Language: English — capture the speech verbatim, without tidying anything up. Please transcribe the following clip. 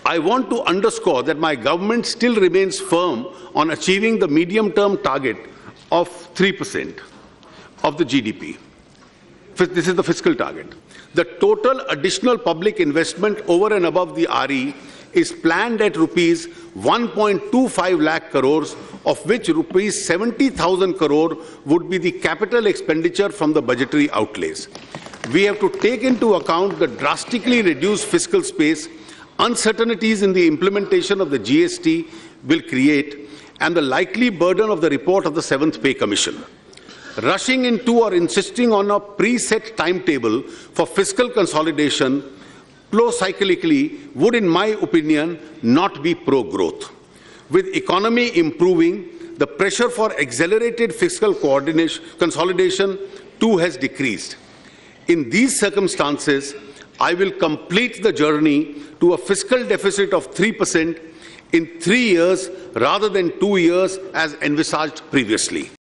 I want to underscore that my government still remains firm on achieving the medium-term target of three percent of the G D P. This is the fiscal target. The total additional public investment over and above the R E is planned at rupees one point two five lakh crores, of which rupees seventy thousand crore would be the capital expenditure from the budgetary outlays. We have to take into account the drastically reduced fiscal space, uncertainties in the implementation of the G S T will create, and the likely burden of the report of the Seventh Pay Commission. Rushing into or insisting on a preset timetable for fiscal consolidation pro-cyclically would, in my opinion, not be pro-growth. With economy improving, the pressure for accelerated fiscal coordination, consolidation too has decreased. In these circumstances, I will complete the journey to a fiscal deficit of three percent in three years rather than two years as envisaged previously.